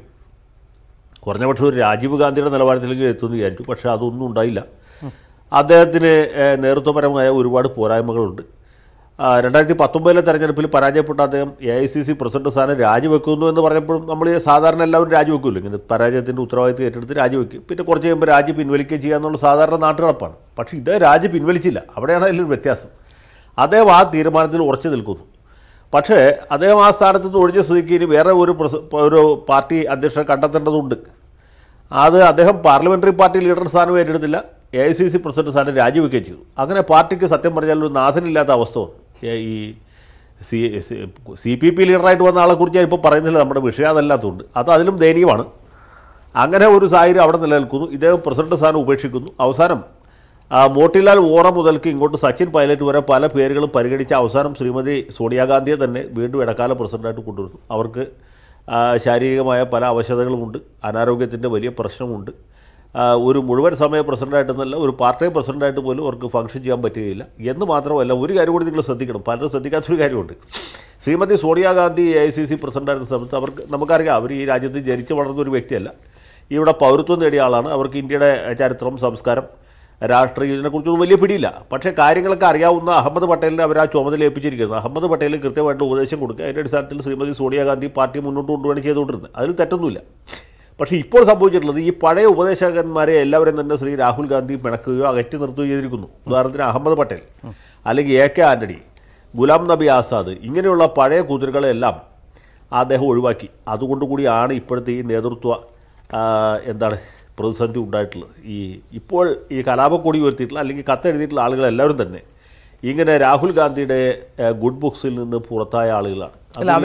കുറഞ്ഞ പക്ഷേ ഒരു രാജീവ് ഗാന്ധിയുടെ നിലവാരത്തിലേക്ക് എത്തുമെന്ന് വിചാരിച്ചു. പക്ഷേ അതൊന്നും ഉണ്ടായില്ല. അദ്ദേഹത്തിന് നേതൃത്വപരമായ ഒരുപാട് പോരായ്മകളുണ്ട്. രണ്ടായിരത്തി പത്തൊമ്പതിലെ തെരഞ്ഞെടുപ്പിൽ പരാജയപ്പെട്ട അദ്ദേഹം A I C C president സ്ഥാനം രാജിവെക്കുന്നു എന്ന് പറഞ്ഞപ്പോഴും നമ്മൾ സാധാരണ എല്ലാവരും രാജിവെക്കുമല്ലോ. ഇങ്ങനെ പരാജയത്തിൻ്റെ ഉത്തരവാദിത്വം ഏറ്റെടുത്ത് രാജിവെക്കും, പിന്നെ കുറച്ച് കഴിയുമ്പോൾ രാജി പിൻവലിക്കുകയും ചെയ്യുക എന്നുള്ള സാധാരണ നാട്ടുനടപ്പാണ്. പക്ഷേ ഇത് രാജി പിൻവലിച്ചില്ല. അവിടെയാണ് അതിലൊരു വ്യത്യാസം. അദ്ദേഹം ആ തീരുമാനത്തിൽ ഉറച്ചു നിൽക്കുന്നു. പക്ഷേ അദ്ദേഹം ആ സ്ഥാനത്ത് നിന്ന് ഒഴിഞ്ഞ സ്ഥിതിക്ക് ഇനി വേറെ ഒരു ഒരു പാർട്ടി അധ്യക്ഷനെ കണ്ടെത്തേണ്ടതുണ്ട്. അത് അദ്ദേഹം പാർലമെൻ്ററി പാർട്ടി ലീഡർ സ്ഥാനം ഏറ്റെടുത്തില്ല, A I C C president സ്ഥാനം രാജിവെക്കുകയും ചെയ്തു. അങ്ങനെ പാർട്ടിക്ക് സത്യം പറഞ്ഞാൽ ഒരു നാഥനില്ലാത്ത അവസ്ഥ വന്നു. ഈ സി സി പി പി ലീഡറായിട്ട് വന്ന ആളെക്കുറിച്ച് ഞാൻ ഇപ്പോൾ പറയുന്നില്ല, നമ്മുടെ വിഷയം അതല്ലാത്തതുകൊണ്ട് അത് അതിലും ദയനീയമാണ്. അങ്ങനെ ഒരു സാഹചര്യം അവിടെ നിലനിൽക്കുന്നു. ഇദ്ദേഹം പ്രസിഡന്റ് സ്ഥാനം ഉപേക്ഷിക്കുന്നു. അവസാനം മോട്ടിലാൽ വോറ മുതൽക്ക് ഇങ്ങോട്ട് സച്ചിൻ പൈലറ്റ് വരെ പല പേരുകളും പരിഗണിച്ച അവസാനം ശ്രീമതി സോണിയാഗാന്ധിയെ തന്നെ വീണ്ടും ഇടക്കാല പ്രസിഡന്റായിട്ട് കൊണ്ടുവരുന്നു. അവർക്ക് ശാരീരികമായ പല അവശതകളുമുണ്ട്, അനാരോഗ്യത്തിൻ്റെ വലിയ പ്രശ്നമുണ്ട്. ഒരു മുഴുവൻ സമയ പ്രസിഡൻ്റായിട്ടെന്നല്ല, ഒരു പാർട്ട് ടൈം പ്രസിഡൻ്റായിട്ട് പോലും അവർക്ക് ഫംഗ്ഷൻ ചെയ്യാൻ പറ്റുകയില്ല. എന്ന് മാത്രമല്ല, ഒരു കാര്യം കൂടി നിങ്ങൾ ശ്രദ്ധിക്കണം, പലരും ശ്രദ്ധിക്കാത്തൊരു കാര്യമുണ്ട്. Shrimati Sonia Gandhi A I C C പ്രസിഡൻ്റായിരുന്ന സമയത്ത് അവർക്ക് നമുക്കറിയാം, അവർ ഈ രാജ്യത്ത് ജനിച്ചു വളർന്ന ഒരു വ്യക്തിയല്ല, ഇവിടെ പൗരത്വം നേടിയ ആളാണ്. അവർക്ക് ഇന്ത്യയുടെ ചരിത്രം, സംസ്കാരം, രാഷ്ട്രീയം ഇതിനെക്കുറിച്ചൊന്നും വലിയ പിടിയില്ല. പക്ഷേ കാര്യങ്ങളൊക്കെ അറിയാവുന്ന അഹമ്മദ് പട്ടേലിനെ അവർ ആ ചുമതല ഏൽപ്പിച്ചിരിക്കുന്നത്. അഹമ്മദ് പട്ടേൽ കൃത്യമായിട്ട് ഉപദേശം കൊടുക്കുക, അതിൻ്റെ അടിസ്ഥാനത്തിൽ ശ്രീമതി സോണിയാഗാന്ധി പാർട്ടി മുന്നോട്ട് കൊണ്ടുപോവുകയാണ് ചെയ്തുകൊണ്ടിരുന്നത്. അതിൽ തെറ്റൊന്നുമില്ല. പക്ഷേ ഇപ്പോൾ സംഭവിച്ചിട്ടുള്ളത് ഈ പഴയ ഉപദേശകന്മാരെ എല്ലാവരും തന്നെ ശ്രീ രാഹുൽ ഗാന്ധി പിണക്കുകയോ അകറ്റി നിർത്തുകയോ ചെയ്തിരിക്കുന്നു. ഉദാഹരണത്തിന് അഹമ്മദ് പട്ടേൽ, അല്ലെങ്കിൽ എ കെ ആൻ്റണി, ഗുലാം നബി ആസാദ്, ഇങ്ങനെയുള്ള പഴയ കുതിരകളെല്ലാം അദ്ദേഹം ഒഴിവാക്കി. അതുകൊണ്ടുകൂടിയാണ് ഇപ്പോഴത്തെ ഈ നേതൃത്വ എന്താണ് പ്രതിസന്ധി ഉണ്ടായിട്ടുള്ളത്. ഈ ഇപ്പോൾ ഈ കലാപക്കൊടി ഉയർത്തിയിട്ടുള്ള അല്ലെങ്കിൽ കത്തെഴുതിയിട്ടുള്ള ആളുകളെല്ലാവരും തന്നെ ഇങ്ങനെ രാഹുൽ ഗാന്ധിയുടെ ഗുഡ് ബുക്സിൽ നിന്ന് പുറത്തായ ആളുകളാണ്.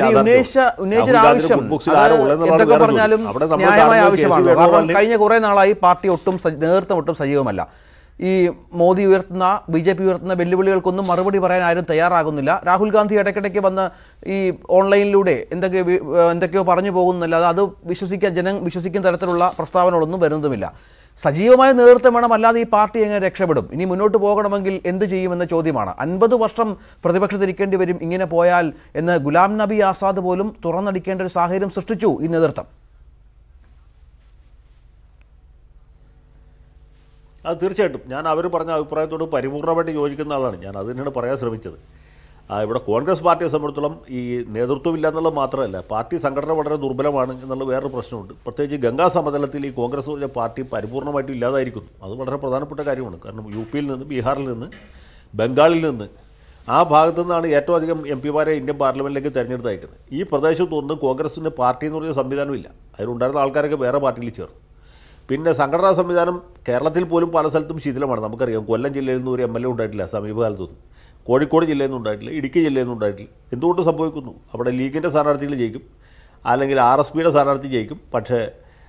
എന്തൊക്കെ പറഞ്ഞാലും ന്യായമായ ആവശ്യമാണ്. കാരണം കഴിഞ്ഞ കുറെ നാളായി പാർട്ടി ഒട്ടും നേതൃത്വം ഒട്ടും സജീവമല്ല. ഈ മോദി ഉയർത്തുന്ന ബി ജെ പി ഉയർത്തുന്ന വെല്ലുവിളികൾക്കൊന്നും മറുപടി പറയാൻ ആരും തയ്യാറാകുന്നില്ല. രാഹുൽ ഗാന്ധി ഇടയ്ക്കിടയ്ക്ക് വന്ന് ഈ ഓൺലൈനിലൂടെ എന്തൊക്കെയോ എന്തൊക്കെയോ പറഞ്ഞു പോകുന്നല്ലാതെ അത് വിശ്വസിക്കാൻ ജനം വിശ്വസിക്കുന്ന തരത്തിലുള്ള പ്രസ്താവനകളൊന്നും വരുന്നതുമില്ല. സജീവമായ നേതൃത്വം വേണം, അല്ലാതെ ഈ പാർട്ടി എങ്ങനെ രക്ഷപ്പെടും? ഇനി മുന്നോട്ട് പോകണമെങ്കിൽ എന്ത് ചെയ്യുമെന്ന ചോദ്യമാണ്. അൻപത് വർഷം പ്രതിപക്ഷത്തിരിക്കേണ്ടി വരും ഇങ്ങനെ പോയാൽ എന്ന് ഗുലാം നബി ആസാദ് പോലും തുറന്നടിക്കേണ്ട ഒരു സാഹചര്യം സൃഷ്ടിച്ചു ഈ നേതൃത്വം. അത് തീർച്ചയായിട്ടും ഞാൻ അവർ പറഞ്ഞ അഭിപ്രായത്തോട് പരിപൂർണ്ണമായിട്ട് യോജിക്കുന്ന ആളാണ്. ഞാൻ അത് തന്നെയാണ് പറയാൻ ശ്രമിച്ചത്. ഇവിടെ കോൺഗ്രസ് പാർട്ടിയെ സംബന്ധിച്ചിടത്തോളം ഈ നേതൃത്വമില്ല എന്നുള്ളത് മാത്രമല്ല, പാർട്ടി സംഘടന വളരെ ദുർബലമാണ് എന്നുള്ള വേറൊരു പ്രശ്നമുണ്ട്. പ്രത്യേകിച്ച് ഗംഗാ സമതലത്തിൽ ഈ കോൺഗ്രസ് പറഞ്ഞ പാർട്ടി പരിപൂർണ്ണമായിട്ടും ഇല്ലാതായിരിക്കുന്നു. അത് വളരെ പ്രധാനപ്പെട്ട കാര്യമാണ്. കാരണം യു പിയിൽ നിന്ന്, ബീഹാറിൽ നിന്ന്, ബംഗാളിൽ നിന്ന്, ആ ഭാഗത്തു നിന്നാണ് ഏറ്റവും അധികം എം പിമാരെ ഇന്ത്യൻ പാർലമെൻറ്റിലേക്ക് തിരഞ്ഞെടുത്ത് അയക്കുന്നത്. ഈ പ്രദേശത്തൊന്നും കോൺഗ്രസിന് പാർട്ടി എന്ന് പറഞ്ഞ സംവിധാനമില്ല. അതിലുണ്ടായിരുന്ന ആൾക്കാരൊക്കെ വേറെ പാർട്ടിയിൽ ചേർന്നു. പിന്നെ സംഘടനാ സംവിധാനം കേരളത്തിൽ പോലും പല സ്ഥലത്തും ശിഥിലമാണ്. നമുക്കറിയാം, കൊല്ലം ജില്ലയിൽ നിന്ന് ഒരു എം എൽ എ ഉണ്ടായിട്ടില്ല സമീപകാലത്തൊന്നും. കോഴിക്കോട് ജില്ലയിൽ നിന്നും ഉണ്ടായിട്ടില്ല, ഇടുക്കി ജില്ലയിൽ നിന്നും ഉണ്ടായിട്ടില്ല. എന്തുകൊണ്ട് സംഭവിക്കുന്നു? അവിടെ ലീഗിൻ്റെ സ്ഥാനാർത്ഥികൾ ജയിക്കും, അല്ലെങ്കിൽ ആർ എസ് പിയുടെ സ്ഥാനാർത്ഥി ജയിക്കും. പക്ഷേ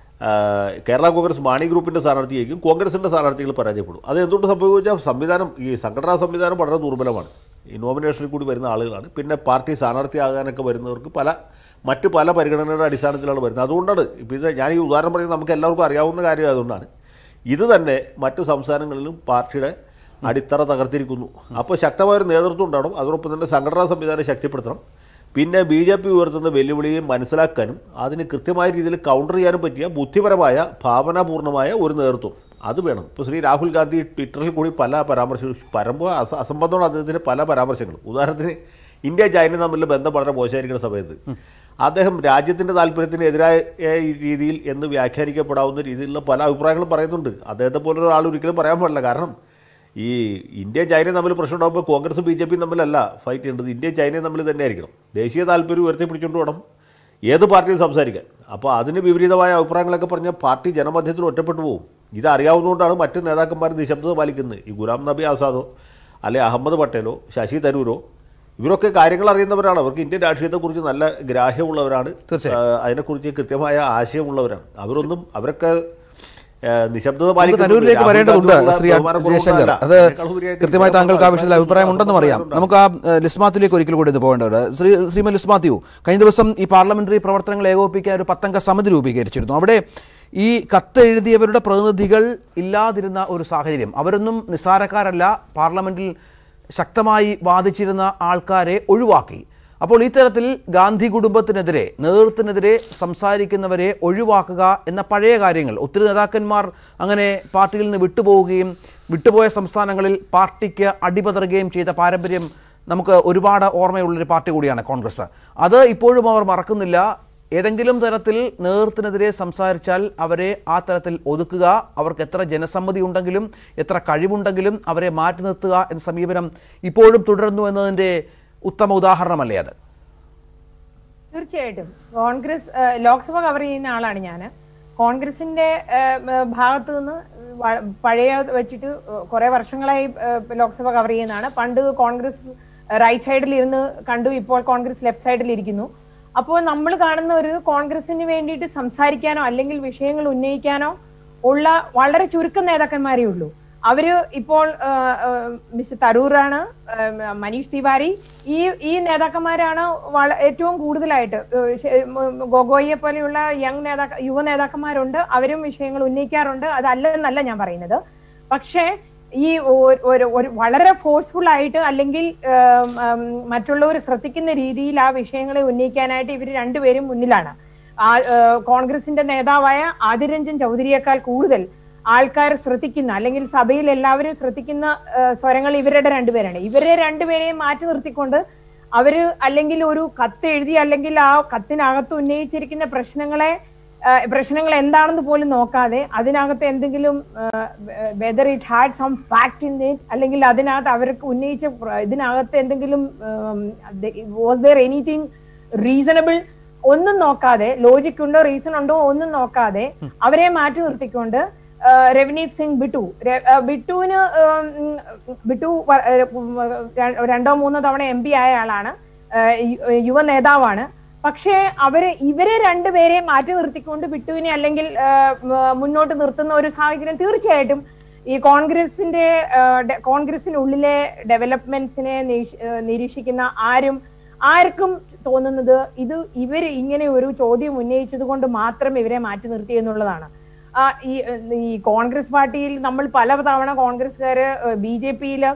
കേരള കോൺഗ്രസ് മാണി ഗ്രൂപ്പിൻ്റെ സ്ഥാനാർത്ഥി ജയിക്കും, കോൺഗ്രസിൻ്റെ സ്ഥാനാർത്ഥികൾ പരാജയപ്പെടും. അത് എന്തുകൊണ്ട് സംഭവിച്ചാൽ സംവിധാനം, ഈ സംഘടനാ സംവിധാനം വളരെ ദുർബലമാണ്. ഈ നോമിനേഷനിൽ കൂടി വരുന്ന ആളുകളാണ്. പിന്നെ പാർട്ടി സ്ഥാനാർത്ഥിയാകാനൊക്കെ വരുന്നവർക്ക് പല മറ്റ് പല പരിഗണനയുടെ അടിസ്ഥാനത്തിലാണ് വരുന്നത്. അതുകൊണ്ടാണ് ഇപ്പോൾ ഇത് ഞാൻ ഈ ഉദാഹരണം പറയുന്നത് നമുക്ക് എല്ലാവർക്കും അറിയാവുന്ന കാര്യം ആയതുകൊണ്ടാണ്. ഇത് തന്നെ മറ്റു സംസ്ഥാനങ്ങളിലും പാർട്ടിയുടെ അടിത്തറ തകർത്തിരിക്കുന്നു. അപ്പോൾ ശക്തമായൊരു നേതൃത്വം ഉണ്ടാവണം. അതോടൊപ്പം തന്നെ സംഘടനാ സംവിധാനം ശക്തിപ്പെടുത്തണം. പിന്നെ ബി ജെ പി ഉയർത്തുന്ന വെല്ലുവിളിയെ മനസ്സിലാക്കാനും അതിന് കൃത്യമായ രീതിയിൽ കൗണ്ടർ ചെയ്യാനും പറ്റിയ ബുദ്ധിപരമായ ഭാവനാപൂർണ്ണമായ ഒരു നേതൃത്വം അത് വേണം. ഇപ്പോൾ ശ്രീ രാഹുൽ ഗാന്ധി ട്വിറ്ററിൽ കൂടി പല പരാമർശങ്ങളും, പരമ്പ അസ അസംബന്ധമാണ് അദ്ദേഹത്തിന് പല പരാമർശങ്ങളും. ഉദാഹരണത്തിന് ഇന്ത്യ ചൈന തമ്മിലുള്ള ബന്ധം വളരെ മോശമായിരിക്കുന്ന സമയത്ത് അദ്ദേഹം രാജ്യത്തിൻ്റെ താല്പര്യത്തിന് എതിരായ രീതിയിൽ എന്ന് വ്യാഖ്യാനിക്കപ്പെടാവുന്ന രീതിയിലുള്ള പല അഭിപ്രായങ്ങളും പറയുന്നുണ്ട്. അദ്ദേഹത്തെ പോലൊരു ആൾ ഒരിക്കലും പറയാൻ പാടില്ല. കാരണം ഈ ഇന്ത്യ ചൈനയും തമ്മിൽ പ്രശ്നം ഉണ്ടാകുമ്പോൾ കോൺഗ്രസും ബി ജെ പിയും തമ്മിലല്ല ഫൈറ്റ് ചെയ്യേണ്ടത്, ഇന്ത്യയും ചൈനയും തമ്മിൽ തന്നെ ആയിരിക്കണം. ദേശീയ താല്പര്യം ഉയർത്തിപ്പിടിച്ചുകൊണ്ട് വേണം ഏത് പാർട്ടിയും സംസാരിക്കാൻ. അപ്പോൾ അതിന് വിപരീതമായ അഭിപ്രായങ്ങളൊക്കെ പറഞ്ഞാൽ പാർട്ടി ജനമധ്യത്തിൽ ഒറ്റപ്പെട്ടു പോകും. ഇതറിയാവുന്നതുകൊണ്ടാണ് മറ്റ് നേതാക്കന്മാർ നിശബ്ദത പാലിക്കുന്നത്. ഈ ഗുലാം നബി ആസാദോ അല്ലെ അഹമ്മദ് പട്ടേലോ ശശി തരൂരോ ഇവരൊക്കെ കാര്യങ്ങൾ അറിയുന്നവരാണ്. അവർക്ക് ഇന്ത്യൻ രാഷ്ട്രീയത്തെക്കുറിച്ച് നല്ല ഗ്രാഹ്യമുള്ളവരാണ്, അതിനെക്കുറിച്ച് കൃത്യമായ ആശയമുള്ളവരാണ്. അവരൊന്നും അവരൊക്കെ നിശബ്ദത തരൂരിലേക്ക് വരേണ്ടതുണ്ട്. ശ്രീ ജയശങ്കർ, അത് കൃത്യമായി താങ്കൾക്ക് ആ വിഷയത്തിൽ അഭിപ്രായം ഉണ്ടെന്നും അറിയാം. നമുക്ക് ആ ലിസ്മാത്തിലേക്ക് ഒരിക്കൽ കൂടി ഇത് പോകേണ്ടത്. ശ്രീ ശ്രീമതി ലിസ്മാത്യു, കഴിഞ്ഞ ദിവസം ഈ പാർലമെന്ററി പ്രവർത്തനങ്ങൾ ഏകോപിപ്പിക്കാൻ ഒരു പത്തംഗ സമിതി രൂപീകരിച്ചിരുന്നു. അവിടെ ഈ കത്ത് എഴുതിയവരുടെ പ്രതിനിധികൾ ഇല്ലാതിരുന്ന ഒരു സാഹചര്യം. അവരൊന്നും നിസ്സാരക്കാരല്ല, പാർലമെന്റിൽ ശക്തമായി വാദിച്ചിരുന്ന ആൾക്കാരെ ഒഴിവാക്കി. അപ്പോൾ ഇത്തരത്തിൽ ഗാന്ധി കുടുംബത്തിനെതിരെ, നേതൃത്വത്തിനെതിരെ സംസാരിക്കുന്നവരെ ഒഴിവാക്കുക എന്ന പഴയ കാര്യങ്ങൾ, ഒത്തിരി നേതാക്കന്മാർ അങ്ങനെ പാർട്ടിയിൽ നിന്ന് വിട്ടുപോവുകയും വിട്ടുപോയ സംസ്ഥാനങ്ങളിൽ പാർട്ടിക്ക് അടിപതറുകയും ചെയ്ത പാരമ്പര്യം നമുക്ക് ഒരുപാട് ഓർമ്മയുള്ളൊരു പാർട്ടി കൂടിയാണ് കോൺഗ്രസ്. അത് ഇപ്പോഴും അവർ മറക്കുന്നില്ല. ഏതെങ്കിലും തരത്തിൽ നേതൃത്വത്തിനെതിരെ സംസാരിച്ചാൽ അവരെ ആ തരത്തിൽ ഒതുക്കുക, അവർക്ക് എത്ര ജനസമ്മതി ഉണ്ടെങ്കിലും എത്ര കഴിവുണ്ടെങ്കിലും അവരെ മാറ്റി നിർത്തുക എന്ന സമീപനം ഇപ്പോഴും തുടരുന്നു എന്നതിൻ്റെ ഉത്തമ ഉദാഹരണമല്ലേ അത്? തീർച്ചയായിട്ടും. കോൺഗ്രസ് ലോക്സഭ കവർ ചെയ്യുന്ന ആളാണ് ഞാൻ. കോൺഗ്രസിന്റെ ഭാഗത്തു നിന്ന് പഴയ വെച്ചിട്ട് കുറെ വർഷങ്ങളായി ലോക്സഭ കവർ ചെയ്യുന്നതാണ്. പണ്ട് കോൺഗ്രസ് റൈറ്റ് സൈഡിൽ ഇരുന്ന് കണ്ടു, ഇപ്പോൾ കോൺഗ്രസ് ലെഫ്റ്റ് സൈഡിൽ ഇരിക്കുന്നു. അപ്പോൾ നമ്മൾ കാണുന്ന ഒരു കോൺഗ്രസിന് വേണ്ടിയിട്ട് സംസാരിക്കാനോ അല്ലെങ്കിൽ വിഷയങ്ങൾ ഉന്നയിക്കാനോ ഉള്ള വളരെ ചുരുക്കം നേതാക്കന്മാരേ ഉള്ളൂ. അവര് ഇപ്പോൾ മിസ്റ്റർ തരൂറാണ്, മനീഷ് തിവാരി, ഈ ഈ നേതാക്കന്മാരാണ് ഏറ്റവും കൂടുതലായിട്ട്. ഗൊഗോയിയെ പോലെയുള്ള യങ് നേതാക്ക യുവ നേതാക്കന്മാരുണ്ട്, അവരും വിഷയങ്ങൾ ഉന്നയിക്കാറുണ്ട്, അതല്ലെന്നല്ല ഞാൻ പറയുന്നത്. പക്ഷേ ഈ ഒരു വളരെ ഫോഴ്സ്ഫുൾ ആയിട്ട് അല്ലെങ്കിൽ മറ്റുള്ളവർ ശ്രദ്ധിക്കുന്ന രീതിയിൽ ആ വിഷയങ്ങളെ ഉന്നയിക്കാനായിട്ട് ഇവർ രണ്ടുപേരും മുന്നിലാണ്. കോൺഗ്രസിന്റെ നേതാവായ ആദിർ രഞ്ജൻ ചൗധരിയേക്കാൾ കൂടുതൽ ആൾക്കാർ ശ്രദ്ധിക്കുന്ന അല്ലെങ്കിൽ സഭയിൽ എല്ലാവരും ശ്രദ്ധിക്കുന്ന സ്വരങ്ങൾ ഇവരുടെ രണ്ടുപേരാണ്. ഇവരെ രണ്ടുപേരെയും മാറ്റി നിർത്തിക്കൊണ്ട് അവര് അല്ലെങ്കിൽ ഒരു കത്ത് എഴുതി അല്ലെങ്കിൽ ആ കത്തിനകത്ത് ഉന്നയിച്ചിരിക്കുന്ന പ്രശ്നങ്ങളെ പ്രശ്നങ്ങൾ എന്താണെന്ന് പോലും നോക്കാതെ അതിനകത്ത് എന്തെങ്കിലും whether it had some fact in it അല്ലെങ്കിൽ അതിനകത്ത് അവർക്ക് ഉന്നയിച്ച ഇതിനകത്ത് എന്തെങ്കിലും വാസ് ദെയർ എനിത്തിങ് റീസണബിൾ ഒന്നും നോക്കാതെ, ലോജിക് ഉണ്ടോ റീസൺ ഉണ്ടോ ഒന്നും നോക്കാതെ അവരെ മാറ്റി നിർത്തിക്കൊണ്ട് രവനീത് സിംഗ് ബിട്ടു ബിട്ടുവിന് ബിട്ടു രണ്ടോ മൂന്നോ തവണ എം പി ആയ ആളാണ്, യുവ നേതാവാണ്. പക്ഷേ അവര് ഇവരെ രണ്ടുപേരെ മാറ്റി നിർത്തിക്കൊണ്ട് ബിട്ടുവിനെ അല്ലെങ്കിൽ മുന്നോട്ട് നിർത്തുന്ന ഒരു സാഹചര്യം തീർച്ചയായിട്ടും ഈ കോൺഗ്രസിന്റെ കോൺഗ്രസിനുള്ളിലെ ഡെവലപ്മെന്റ്സിനെ നിരീക്ഷിക്കുന്ന ആരും ആർക്കും തോന്നുന്നത് ഇത് ഇവര് ഇങ്ങനെ ഒരു ചോദ്യം ഉന്നയിച്ചത് കൊണ്ട് മാത്രം ഇവരെ മാറ്റി നിർത്തി എന്നുള്ളതാണ്. ഈ ഈ കോൺഗ്രസ് പാർട്ടിയിൽ നമ്മൾ പല തവണ കോൺഗ്രസ്സുകാര് ബി ജെ പിയില്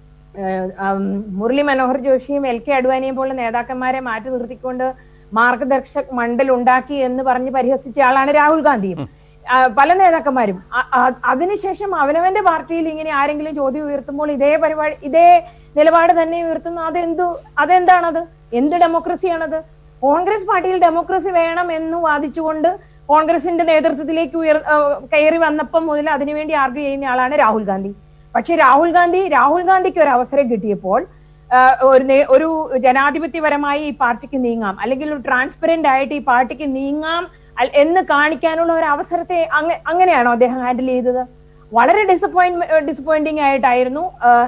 മുരളി മനോഹർ ജോഷിയും എൽ കെ അഡ്വാനിയും പോലുള്ള നേതാക്കന്മാരെ മാറ്റി നിർത്തിക്കൊണ്ട് മാർഗദർശക് മണ്ഡൽ ഉണ്ടാക്കി എന്ന് പറഞ്ഞ് പരിഹസിച്ച ആളാണ് രാഹുൽ ഗാന്ധിയും. പല നേതാക്കന്മാരും അതിനുശേഷം അവനവന്റെ പാർട്ടിയിൽ ഇങ്ങനെ ആരെങ്കിലും ചോദ്യം ഉയർത്തുമ്പോൾ ഇതേ പരിപാടി ഇതേ നിലപാട് തന്നെ ഉയർത്തുന്നു. അതെന്തു അതെന്താണത്? എന്ത് ഡെമോക്രസിയാണത്? കോൺഗ്രസ് പാർട്ടിയിൽ ഡെമോക്രസി വേണം എന്ന് വാദിച്ചുകൊണ്ട് കോൺഗ്രസിന്റെ നേതൃത്വത്തിലേക്ക് ഉയർ കയറി വന്നപ്പം മുതൽ അതിനുവേണ്ടി ആർഗ്യൂ ചെയ്യുന്ന ആളാണ് രാഹുൽ ഗാന്ധി. പക്ഷെ രാഹുൽ ഗാന്ധി രാഹുൽ ഗാന്ധിക്ക് ഒരു അവസരം കിട്ടിയപ്പോൾ ഒരു ഒരു ജനാധിപത്യപരമായി ഈ പാർട്ടിക്ക് നീങ്ങാം, അല്ലെങ്കിൽ ഒരു ട്രാൻസ്പെറന്റ് ആയിട്ട് ഈ പാർട്ടിക്ക് നീങ്ങാം എന്ന് കാണിക്കാനുള്ള ഒരു അവസരത്തെ അങ്ങനെയാണോ അദ്ദേഹം ഹാൻഡിൽ ചെയ്തത്? വളരെ ഡിസപ്പോയിന്റ് ഡിസപ്പോയിന്റിംഗ് ആയിട്ടായിരുന്നു.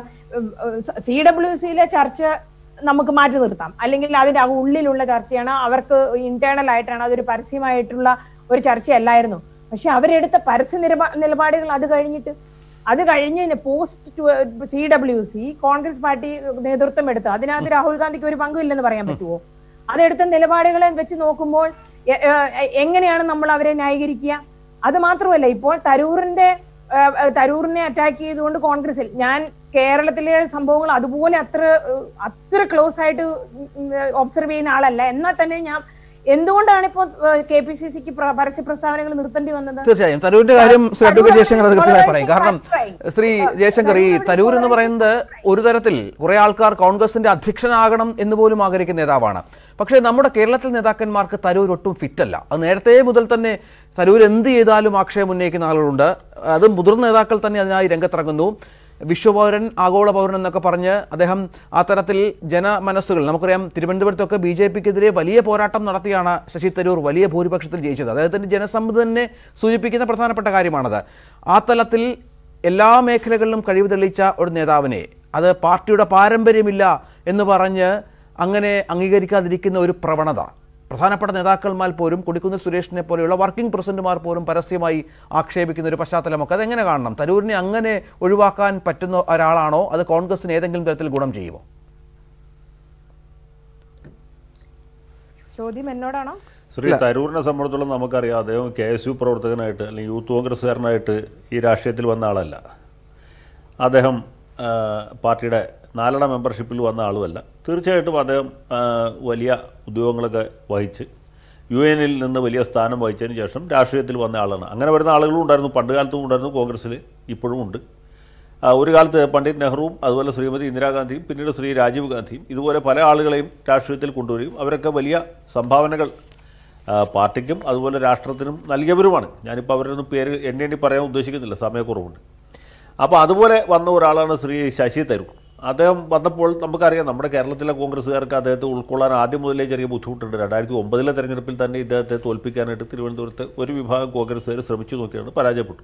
സി ഡബ്ല്യു സിയിലെ ചർച്ച നമുക്ക് മാറ്റി നിർത്താം, അല്ലെങ്കിൽ അതിന്റെ ഉള്ളിലുള്ള ചർച്ചയാണ്, അവർക്ക് ഇന്റേണൽ ആയിട്ടാണ്, അതൊരു പരസ്യമായിട്ടുള്ള ഒരു ചർച്ചയല്ലായിരുന്നു. പക്ഷെ അവരെടുത്ത പരസ്യ നിലപാ നിലപാടുകൾ അത് കഴിഞ്ഞിട്ട് അത് കഴിഞ്ഞ് post C W C Congress party നേതൃത്വം എടുത്ത് അതിനകത്ത് രാഹുൽ ഗാന്ധിക്ക് ഒരു പങ്കില്ലെന്ന് പറയാൻ പറ്റുമോ? അതെടുത്ത നിലപാടുകളെ വെച്ച് നോക്കുമ്പോൾ എങ്ങനെയാണ് നമ്മൾ അവരെ ന്യായീകരിക്കുക? അത് മാത്രമല്ല, ഇപ്പോൾ തരൂറിന്റെ തരൂറിനെ അറ്റാക്ക് ചെയ്തുകൊണ്ട് കോൺഗ്രസിൽ, ഞാൻ കേരളത്തിലെ സംഭവങ്ങൾ അതുപോലെ അത്ര അത്ര ക്ലോസ് ആയിട്ട് ഒബ്സർവ് ചെയ്യുന്ന ആളല്ല, എന്നാൽ തന്നെ ഞാൻ എന്തുകൊണ്ടാണ് ഇപ്പോൾ കെ പി സി സിക്ക് പരസ്യ പ്രസ്താവനകൾ നിർത്തേണ്ടി വന്നത്? തീർച്ചയായും തരൂരിന്റെ കാര്യം ശ്രീ അഡ്വക്കേറ്റ് ജയശങ്കർ അത് കൃത്യമായി പറയും. കാരണം ശ്രീ ജയശങ്കർ, ഈ തരൂർ എന്ന് പറയുന്നത് ഒരു തരത്തിൽ കുറെ ആൾക്കാർ കോൺഗ്രസിന്റെ അധ്യക്ഷനാകണം എന്ന് പോലും ആഗ്രഹിക്കുന്ന നേതാവാണ്. പക്ഷേ നമ്മുടെ കേരളത്തിൽ നേതാക്കന്മാർക്ക് തരൂർ ഒട്ടും ഫിറ്റല്ല. അത് നേരത്തെ മുതൽ തന്നെ തരൂർ എന്ത് ചെയ്താലും ആക്ഷേപം ഉന്നയിക്കുന്ന ആളുകളുണ്ട്. അത് മുതിർന്ന നേതാക്കൾ തന്നെ അതിനായി രംഗത്തിറങ്ങുന്നു. വിശ്വപൗരൻ, ആഗോള പൗരൻ എന്നൊക്കെ പറഞ്ഞ് അദ്ദേഹം ആ തരത്തിൽ ജനമനസ്സുകൾ, നമുക്കറിയാം തിരുവനന്തപുരത്തൊക്കെ ബി ജെ പിക്കെതിരെ വലിയ പോരാട്ടം നടത്തിയാണ് ശശി തരൂർ വലിയ ഭൂരിപക്ഷത്തിൽ ജയിച്ചത്. അദ്ദേഹത്തിൻ്റെ ജനസമ്മതി തന്നെ സൂചിപ്പിക്കുന്ന പ്രധാനപ്പെട്ട കാര്യമാണത്. ആ തലത്തിൽ എല്ലാ മേഖലകളിലും കഴിവ് തെളിയിച്ച ഒരു നേതാവിനെ അത് പാർട്ടിയുടെ പാരമ്പര്യമില്ല എന്ന് പറഞ്ഞ് അങ്ങനെ അംഗീകരിക്കാതിരിക്കുന്ന ഒരു പ്രവണത പ്രധാനപ്പെട്ട നേതാക്കന്മാർ പോലും, കൊടിക്കുന്നിൽ സുരേഷിനെ പോലെയുള്ള വർക്കിംഗ് പ്രസിഡന്റുമാർ പോലും പരസ്യമായി ആക്ഷേപിക്കുന്ന ഒരു പശ്ചാത്തലമൊക്കെ അതെങ്ങനെ കാണണം? തരൂരിനെ അങ്ങനെ ഒഴിവാക്കാൻ പറ്റുന്ന ഒരാളാണോ? അത് കോൺഗ്രസിന് ഏതെങ്കിലും തരത്തിൽ ഗുണം ചെയ്യുമോ? ചോദ്യം എന്നോടാണോ? ശ്രീ തരൂരിനെ സംബന്ധിച്ചോളം നമുക്കറിയാം, അദ്ദേഹം കെ എസ് യു പ്രവർത്തകനായിട്ട് അല്ലെങ്കിൽ യൂത്ത് കോൺഗ്രസ്സുകാരനായിട്ട് ഈ രാഷ്ട്രീയത്തിൽ വന്ന ആളല്ല. അദ്ദേഹം പാർട്ടിയുടെ നാലണ മെമ്പർഷിപ്പിൽ വന്ന ആളുമല്ല. തീർച്ചയായിട്ടും അദ്ദേഹം വലിയ ഉദ്യോഗങ്ങളൊക്കെ വഹിച്ച് യു എനിൽ നിന്ന് വലിയ സ്ഥാനം വഹിച്ചതിന് ശേഷം രാഷ്ട്രീയത്തിൽ വന്ന ആളാണ്. അങ്ങനെ വരുന്ന ആളുകളും ഉണ്ടായിരുന്നു, പണ്ട് കാലത്തും ഉണ്ടായിരുന്നു, കോൺഗ്രസ്സിൽ ഇപ്പോഴും ഉണ്ട്. ഒരു കാലത്ത് പണ്ഡിറ്റ് നെഹ്റുവും അതുപോലെ ശ്രീമതി ഇന്ദിരാഗാന്ധിയും പിന്നീട് ശ്രീ രാജീവ് ഗാന്ധിയും ഇതുപോലെ പല ആളുകളെയും രാഷ്ട്രീയത്തിൽ കൊണ്ടുവരികയും അവരൊക്കെ വലിയ സംഭാവനകൾ പാർട്ടിക്കും അതുപോലെ രാഷ്ട്രത്തിനും നൽകിയവരുമാണ്. ഞാനിപ്പോൾ അവരൊന്നും പേര് എണ്ണി എണ്ണി പറയാൻ ഉദ്ദേശിക്കുന്നില്ല, സമയക്കുറവുണ്ട്. അപ്പോൾ അതുപോലെ വന്ന ഒരാളാണ് ശ്രീ ശശി തരൂർ. അദ്ദേഹം വന്നപ്പോൾ നമുക്കറിയാം, നമ്മുടെ കേരളത്തിലെ കോൺഗ്രസ്സുകാർക്ക് അദ്ദേഹത്തെ ഉൾക്കൊള്ളാൻ ആദ്യം മുതലേ ചെറിയ ബുദ്ധിമുട്ടുണ്ട്. രണ്ടായിരത്തി ഒമ്പതിലെ തെരഞ്ഞെടുപ്പിൽ തന്നെ ഇദ്ദേഹത്തെ തോൽപ്പിക്കാനായിട്ട് തിരുവനന്തപുരത്ത് ഒരു വിഭാഗം കോൺഗ്രസ്സുകാർ ശ്രമിച്ചു നോക്കിയാണ്, പരാജയപ്പെട്ടു.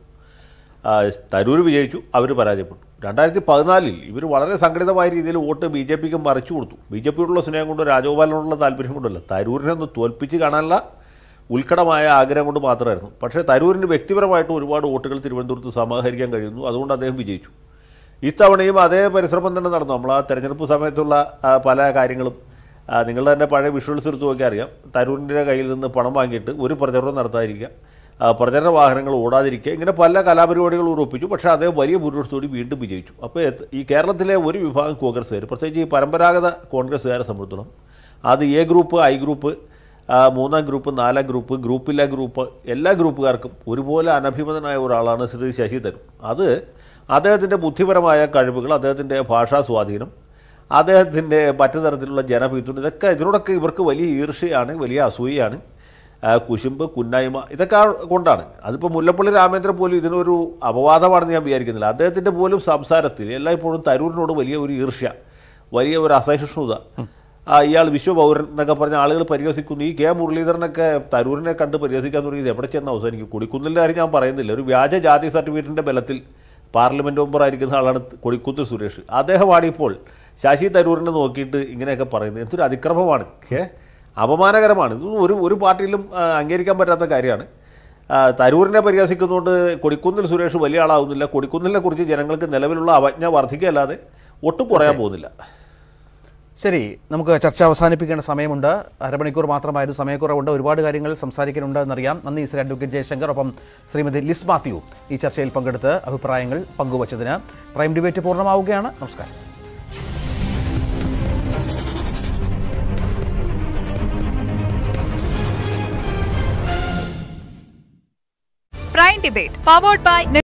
തരൂർ വിജയിച്ചു, അവർ പരാജയപ്പെട്ടു. രണ്ടായിരത്തി പതിനാലിൽ ഇവർ വളരെ സംഘടിതമായ രീതിയിൽ വോട്ട് ബി ജെ പിക്ക് മറിച്ചു കൊടുത്തു. ബി ജെ പിയോടുള്ള സ്നേഹം കൊണ്ടോ രാജഗോപാലിനോടുള്ള താല്പര്യം കൊണ്ടല്ല, തരൂരിനെ ഒന്ന് തോൽപ്പിച്ച് കാണാനുള്ള ഉത്കടമായ ആഗ്രഹം കൊണ്ട് മാത്രമായിരുന്നു. പക്ഷേ തരൂരിന് വ്യക്തിപരമായിട്ട് ഒരുപാട് വോട്ടുകൾ തിരുവനന്തപുരത്ത് സമാഹരിക്കാൻ കഴിയുന്നു, അതുകൊണ്ട് അദ്ദേഹം വിജയിച്ചു. ഇത്തവണയും അതേ പരിശ്രമം തന്നെ നടന്നു. നമ്മൾ ആ തെരഞ്ഞെടുപ്പ് സമയത്തുള്ള പല കാര്യങ്ങളും നിങ്ങളുടെ തന്നെ പഴയ വിഷ്വൽസ് എടുത്ത് നോക്കിയാൽ അറിയാം. തരൂരിൻ്റെ കയ്യിൽ നിന്ന് പണം വാങ്ങിയിട്ട് ഒരു പ്രചരണം നടത്താതിരിക്കുക, പ്രചരണ വാഹനങ്ങൾ ഓടാതിരിക്കുക, ഇങ്ങനെ പല കലാപരിപാടികൾ ഉറപ്പിച്ചു. പക്ഷേ അദ്ദേഹം വലിയ ഭൂരിപക്ഷത്തോടെ വീണ്ടും വിജയിച്ചു. അപ്പോൾ ഈ കേരളത്തിലെ ഒരു വിഭാഗം കോൺഗ്രസ്സുകാർ, പ്രത്യേകിച്ച് ഈ പരമ്പരാഗത കോൺഗ്രസ്സുകാരെ സംബന്ധിച്ചിടത്തോളം, അത് എ ഗ്രൂപ്പ്, ഐ ഗ്രൂപ്പ്, മൂന്നാം ഗ്രൂപ്പ്, നാലാം ഗ്രൂപ്പ്, ഗ്രൂപ്പില്ല ഗ്രൂപ്പ്, എല്ലാ ഗ്രൂപ്പുകാർക്കും ഒരുപോലെ അനഭിമതനായ ഒരാളാണ് ശ്രീ ശശി തരൂർ. അത് അദ്ദേഹത്തിൻ്റെ ബുദ്ധിപരമായ കഴിവുകൾ, അദ്ദേഹത്തിൻ്റെ ഭാഷാ സ്വാധീനം, അദ്ദേഹത്തിൻ്റെ മറ്റു തരത്തിലുള്ള ജനപിന്തുണ, ഇതൊക്കെ ഇതിനോടൊക്കെ ഇവർക്ക് വലിയ ഈർഷ്യയാണ്, വലിയ അസൂയയാണ്, കുശുമ്പ്, കുന്നായ്മ, ഇതൊക്കെ കൊണ്ടാണ്. അതിപ്പോൾ മുല്ലപ്പള്ളി രാമേന്ദ്രൻ പോലും ഇതിനൊരു അപവാദമാണെന്ന് ഞാൻ വിചാരിക്കുന്നില്ല. അദ്ദേഹത്തിൻ്റെ പോലും സംസാരത്തിൽ എല്ലായ്പ്പോഴും തരൂരിനോട് വലിയ ഒരു ഈർഷ്യ, വലിയ ഒരു അസഹിഷ്ണുത, ഇയാൾ വിശ്വപൗരൻ എന്നൊക്കെ പറഞ്ഞ ആളുകൾ പരിഹസിക്കുന്നു. ഈ കെ മുരളീധരനൊക്കെ തരൂരിനെ കണ്ട് പരിഹസിക്കാൻ തുടങ്ങിയത് എവിടെ ചെന്ന് അവസാനിക്കും? കൊടിക്കുന്നിൻ്റെ കാര്യം ഞാൻ പറയുന്നില്ല. ഒരു വ്യാജ ജാതി സർട്ടിഫിക്കറ്റിൻ്റെ ബലത്തിൽ പാർലമെൻറ്റ് മെമ്പറായിരിക്കുന്ന ആളാണ് കൊടിക്കുന്നിൽ സുരേഷ്. അദ്ദേഹമാണ് ഇപ്പോൾ ശശി തരൂരിനെ നോക്കിയിട്ട് ഇങ്ങനെയൊക്കെ പറയുന്നത്. എന്തൊരു അതിക്രമമാണ്, ഏ അപമാനകരമാണ്. ഇത് ഒരു ഒരു പാർട്ടിയിലും അംഗീകരിക്കാൻ പറ്റാത്ത കാര്യമാണ്. തരൂരിനെ പരിഹസിക്കുന്നതുകൊണ്ട് കൊടിക്കുന്നിൽ സുരേഷ് വലിയ ആളാവുന്നില്ല. കൊടിക്കുന്നിലിനെ കുറിച്ച് ജനങ്ങൾക്ക് നിലവിലുള്ള അവജ്ഞ വർദ്ധിക്കുകയല്ലാതെ ഒട്ടും കുറയാൻ പോകുന്നില്ല. ശരി, നമുക്ക് ചർച്ച അവസാനിപ്പിക്കേണ്ട സമയമുണ്ട്. അരമണിക്കൂർ മാത്രമായിരുന്നു സമയക്കുറവുണ്ട്. ഒരുപാട് കാര്യങ്ങൾ സംസാരിക്കാനുണ്ട് എന്നറിയാം. നന്ദി ശ്രീ അഡ്വക്കേറ്റ് ജയശങ്കർ. ഒപ്പം ശ്രീമതി ലിസ് മാത്യു ഈ ചർച്ചയിൽ പങ്കെടുത്ത് അഭിപ്രായങ്ങൾ പങ്കുവച്ചതിന്. പ്രൈം ഡിബേറ്റ് പൂർണ്ണമാവുകയാണ്. നമസ്കാരം. Debate, powered by